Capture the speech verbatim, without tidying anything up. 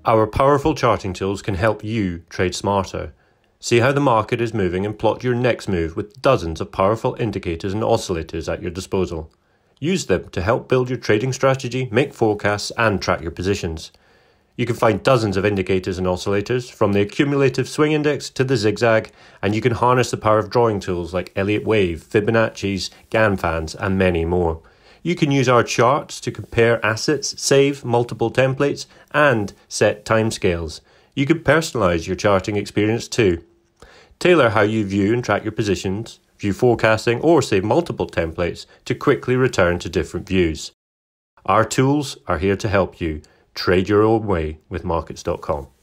Our powerful charting tools can help you trade smarter. See how the market is moving and plot your next move with dozens of powerful indicators and oscillators at your disposal. Use them to help build your trading strategy, make forecasts, and track your positions. You can find dozens of indicators and oscillators, from the accumulative swing index to the zigzag, and you can harness the power of drawing tools like Elliott Wave, Fibonacci's, Ganfans, and many more. You can use our charts to compare assets, save multiple templates, and set timescales. You can personalize your charting experience too. Tailor how you view and track your positions, view forecasting, or save multiple templates to quickly return to different views. Our tools are here to help you trade your own way with Markets dot com.